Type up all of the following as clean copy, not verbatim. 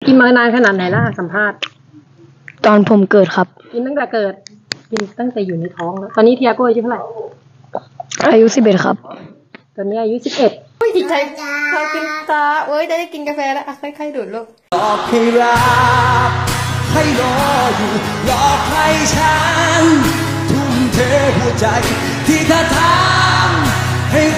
กินมานานขนาดไหนล่ะสัมภาษณ์ตอนผมเกิดครับกินตั้งแต่เกิดกินตั้งแต่อยู่ในท้องแล้วตอนนี้เทียโก้อายุเท่าไหร่อายุ11ครับตอนนี้อายุ11 โอ้ยดีใจพอกินตาเอ้ยได้กินกาแฟแล้วค่อยๆดูดลูกหลอกให้รักให้รออยู่หลอกให้ฉันทุ่มเทหัวใจที่เธอทำให้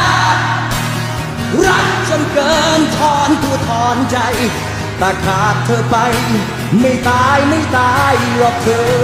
รักจนเกินถอนตัวถอนใจแต่ขาดเธอไปไม่ตายหรอกเธอ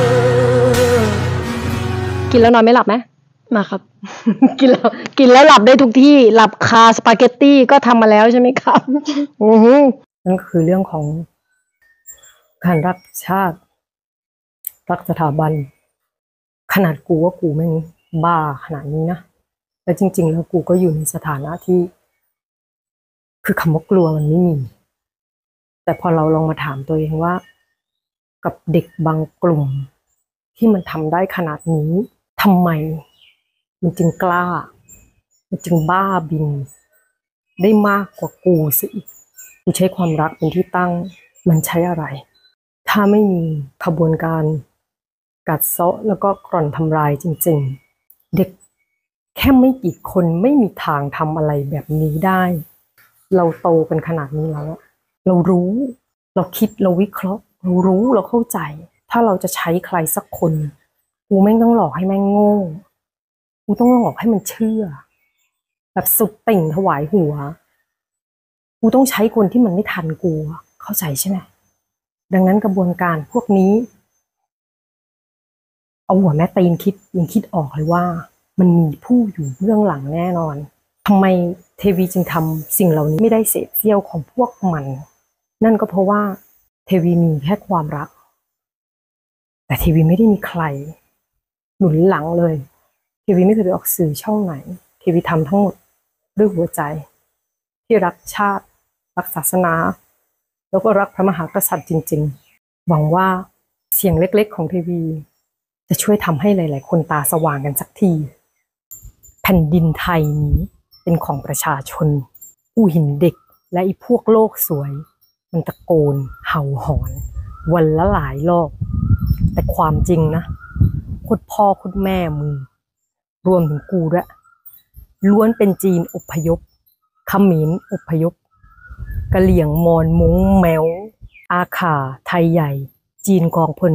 กินแล้วนอนไม่หลับไหมมาครับกินแล้วหลับได้ทุกที่หลับคาสปาเกตตี้ก็ทำมาแล้วใช่ไหมครับนั่นก็คือเรื่องของการรักชาติรักสถาบันขนาดกูว่ากูแม่งบ้าขนาดนี้นะแต่จริงๆแล้วกูก็อยู่ในสถานะที่คือคำว่ากลัวมันไม่มีแต่พอเราลองมาถามตัวเองว่ากับเด็กบางกลุ่มที่มันทำได้ขนาดนี้ทำไมมันจึงกล้ามันจึงบ้าบินได้มากกว่ากูซะอีกกูใช้ความรักเป็นที่ตั้งมันใช้อะไรถ้าไม่มีขบวนการกัดเซาะแล้วก็กร่อนทำลายจริงๆเด็กแค่ไม่กี่คนไม่มีทางทำอะไรแบบนี้ได้เราโตกันขนาดนี้แล้วเรารู้เราคิดเราวิเคราะห์เรารู้เราเข้าใจถ้าเราจะใช้ใครสักคนกูแม่งต้องหลอกให้แม่งโง่กูต้องหลอกให้มันเชื่อแบบสุดติ่งถวายหัวกูต้องใช้คนที่มันไม่ทันกูเข้าใจใช่ไหมดังนั้นกระบวนการพวกนี้เอาหัวแม่ตีนคิดยังคิดออกเลยว่ามันมีผู้อยู่เบื้องหลังแน่นอนทำไมเทวีจึงทำสิ่งเหล่านี้ไม่ได้เศษเสี้ยวของพวกมันนั่นก็เพราะว่าเทวีมีแค่ความรักแต่เทวีไม่ได้มีใครหนุนหลังเลยเทวีไม่เคยไปออกสื่อช่องไหนเทวีทำทั้งหมดด้วยหัวใจที่รักชาติรักศาสนาแล้วก็รักพระมหากษัตริย์จริงๆหวังว่าเสียงเล็กๆของเทวีจะช่วยทำให้หลายๆคนตาสว่างกันสักทีแผ่นดินไทยนี้เป็นของประชาชนผู้เห็นเด็กและไอ้พวกโลกสวยมันตะโกนเห่าหอนวันละหลายรอบแต่ความจริงนะคุณพ่อคุณแม่มึงรวมถึงกูด้วยล้วนเป็นจีนอพยพเขมรอพยพกะเหรี่ยงมอญม้งแมวอาข่าไทยใหญ่จีนกองพล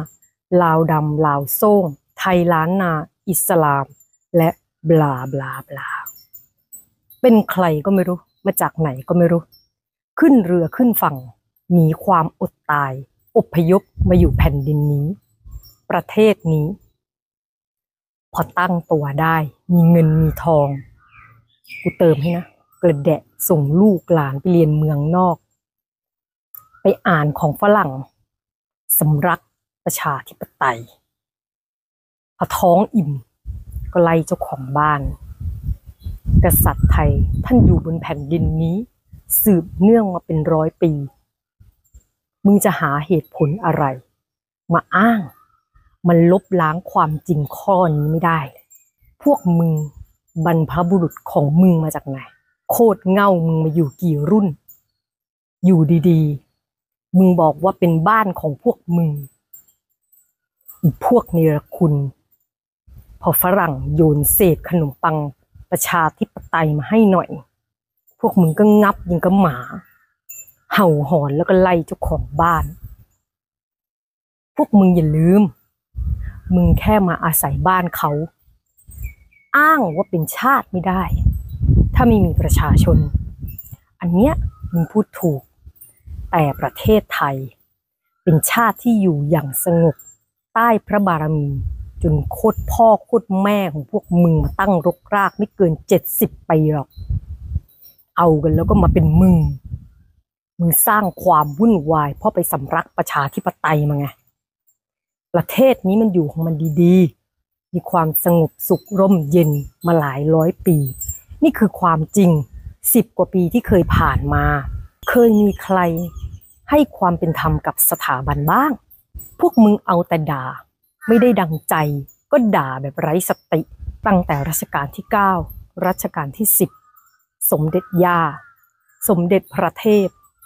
5ลาวดำลาวโซ่งไทยล้านนาอิสลามและบลาบลาบลาเป็นใครก็ไม่รู้มาจากไหนก็ไม่รู้ขึ้นเรือขึ้นฝั่งหนีความอดตายอพยพมาอยู่แผ่นดินนี้ประเทศนี้พอตั้งตัวได้มีเงินมีทองกูเติมให้นะกระแดะส่งลูกหลานไปเรียนเมืองนอกไปอ่านของฝรั่งสำรักประชาธิปไตยพอท้องอิ่มก็ไล่เจ้าของบ้านกษัตริย์ไทยท่านอยู่บนแผ่นดินนี้สืบเนื่องมาเป็น100 ปีมึงจะหาเหตุผลอะไรมาอ้างมันลบล้างความจริงข้อนี้ไม่ได้พวกมึงบรรพบุรุษของมึงมาจากไหนโคตรเง่ามึงมาอยู่กี่รุ่นอยู่ดีๆมึงบอกว่าเป็นบ้านของพวกมึงพวกเนรคุณพอฝรั่งโยนเศษขนมปังประชาธิปไตยมาให้หน่อยพวกมึงก็งับยิงกับหมาเห่าหอนแล้วก็ไล่เจ้าของบ้านพวกมึงอย่าลืมมึงแค่มาอาศัยบ้านเขาอ้างว่าเป็นชาติไม่ได้ถ้าไม่มีประชาชนอันเนี้ยมึงพูดถูกแต่ประเทศไทยเป็นชาติที่อยู่อย่างสงบใต้พระบารมีจนโคตรพ่อโคตรแม่ของพวกมึงมาตั้งรกรากไม่เกิน70 ปีหรอกเอากันแล้วก็มาเป็นมึงสร้างความวุ่นวายเพราะไปสำรักประชาธิปไตยมาไงประเทศนี้มันอยู่ของมันดีๆมีความสงบสุขร่มเย็นมาหลาย100 ปีนี่คือความจริง10 กว่าปีที่เคยผ่านมาเคยมีใครให้ความเป็นธรรมกับสถาบันบ้างพวกมึงเอาแต่ด่าไม่ได้ดังใจก็ด่าแบบไร้สติตั้งแต่รัชกาลที่9รัชกาลที่10สมเด็จย่าสมเด็จพระเทพ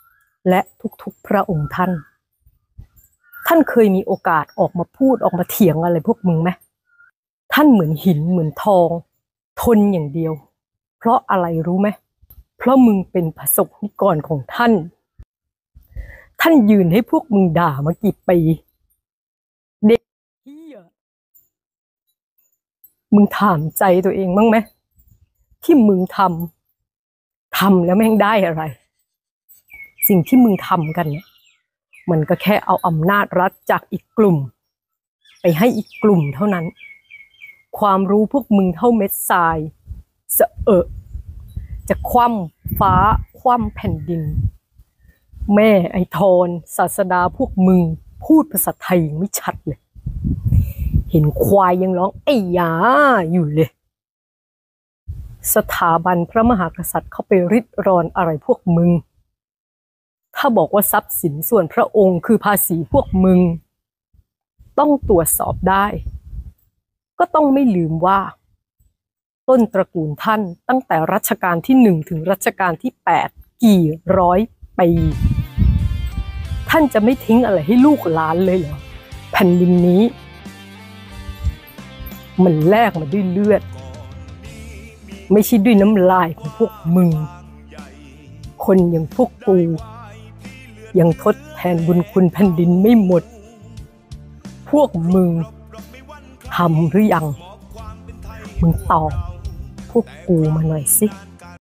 และทุกๆพระองค์ท่านเคยมีโอกาสออกมาพูดออกมาเถียงอะไรพวกมึงไหมท่านเหมือนหินเหมือนทองทนอย่างเดียวเพราะอะไรรู้ไหมเพราะมึงเป็นพระสงฆ์นิกรของท่านยืนให้พวกมึงด่ามากี่ปีเด็กเหี้ยมึงถามใจตัวเองบ้างไหมที่มึงทำแล้วแม่งได้อะไรสิ่งที่มึงทำกันเนี่ยมันก็แค่เอาอำนาจรัฐจากอีกกลุ่มไปให้อีกกลุ่มเท่านั้นความรู้พวกมึงเท่าเม็ดทรายสะจะคว่ำฟ้าคว่ำแผ่นดินแม่ไอทอนศาสดาพวกมึงพูดภาษาไทยยังไม่ชัดเลยเห็นควายยังร้องไอ้ยาอยู่เลยสถาบันพระมหากษัตริย์เขาไปริดรอนอะไรพวกมึงถ้าบอกว่าทรัพย์สินส่วนพระองค์คือภาษีพวกมึงต้องตรวจสอบได้ก็ต้องไม่ลืมว่าต้นตระกูลท่านตั้งแต่รัชกาลที่1ถึงรัชกาลที่8กี่ร้อยปีท่านจะไม่ทิ้งอะไรให้ลูกหลานเลยเหรอแผ่นดินนี้มันแลกมาด้วยเลือดไม่ใช่ด้วยน้ำลายของพวกมึงคนอย่างพวกกูยังทดแทนบุญคุณแผ่นดินไม่หมดพวกมึงทำหรือยังมึงตอบพวกกูมาหน่อยสิ